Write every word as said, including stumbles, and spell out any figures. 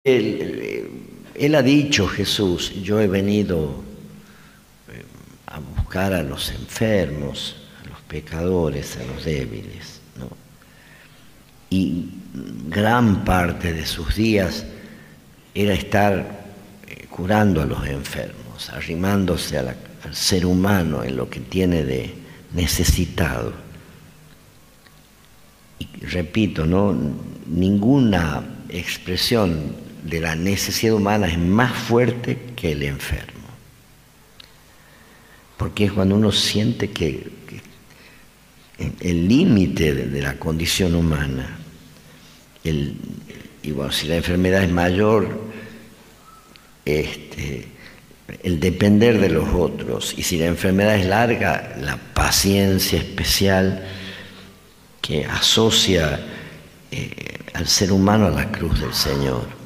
Él, él ha dicho, Jesús, yo he venido a buscar a los enfermos, a los pecadores, a los débiles, ¿no? Y gran parte de sus días era estar curando a los enfermos, arrimándose a la, al ser humano en lo que tiene de necesitado. Y repito, ¿no? Ninguna expresión de la necesidad humana es más fuerte que el enfermo. Porque es cuando uno siente que, que el límite de, de la condición humana, el, y bueno, si la enfermedad es mayor, este, el depender de los otros, y si la enfermedad es larga, la paciencia especial que asocia eh, al ser humano a la cruz del Señor.